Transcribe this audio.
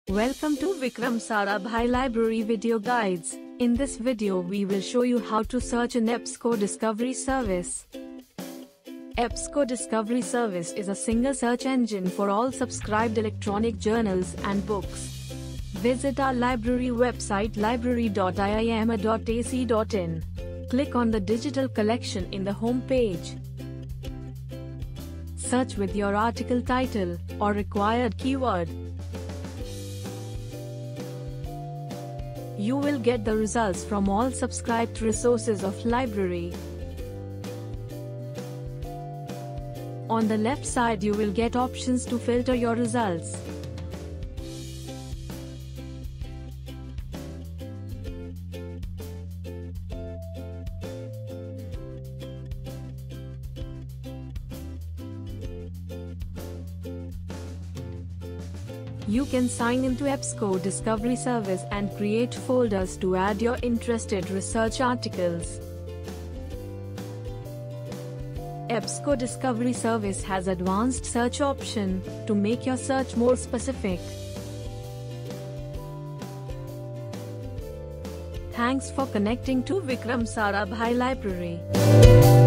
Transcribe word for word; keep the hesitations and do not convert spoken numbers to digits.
Welcome to Vikram Sarabhai Library Video Guides. In this video we will show you how to search in EBSCO Discovery Service. EBSCO Discovery Service is a single search engine for all subscribed electronic journals and books. Visit our library website library dot i i m a dot a c dot in. Click on the digital collection in the home page. Search with your article title or required keyword. You will get the results from all subscribed resources of library. On the left side you will get options to filter your results. You can sign into EBSCO Discovery Service and create folders to add your interested research articles. EBSCO Discovery Service has advanced search option to make your search more specific. Thanks for connecting to Vikram Sarabhai Library.